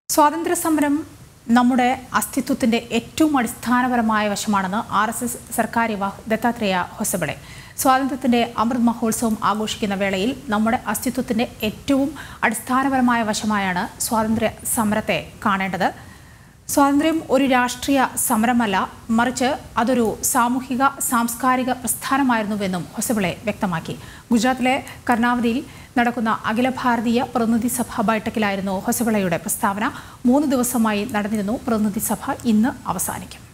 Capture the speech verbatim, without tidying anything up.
സ്വാതന്ത്ര്യ സമരം നമ്മുടെ അസ്തിത്വത്തിന്റെ ഏറ്റവും അടിസ്ഥാനപരമായ വശമാണെന്ന് ആർ എസ് എസ് സർക്കാർ യുവാവ് ദത്താത്രേയ ഹൊസബളെ. സ്വാതന്ത്ര്യത്തിന്റെ അമൃത് മഹോത്സവം ആഘോഷിക്കുന്ന വേളയിൽ നമ്മുടെ അസ്തിത്വത്തിന്റെ ഏറ്റവും അടിസ്ഥാനപരമായ വശമായാണ് സ്വാതന്ത്ര്യ സമരത്തെ കാണേണ്ടത്. സ്വാതന്ത്ര്യം ഒരു രാഷ്ട്രീയ സമരമല്ല, മറിച്ച് അതൊരു സാമൂഹിക സാംസ്കാരിക പ്രസ്ഥാനമായിരുന്നുവെന്നും ഹൊസബളെ വ്യക്തമാക്കി. ഗുജറാത്തിലെ കർണാവതിയിൽ നടക്കുന്ന അഖില ഭാരതീയ പ്രതിനിധി സഭ ബൈഠക്കിലായിരുന്നു ഹൊസബളയുടെ പ്രസ്താവന. മൂന്ന് ദിവസമായി നടന്നിരുന്നു പ്രതിനിധി സഭ ഇന്ന് അവസാനിക്കും.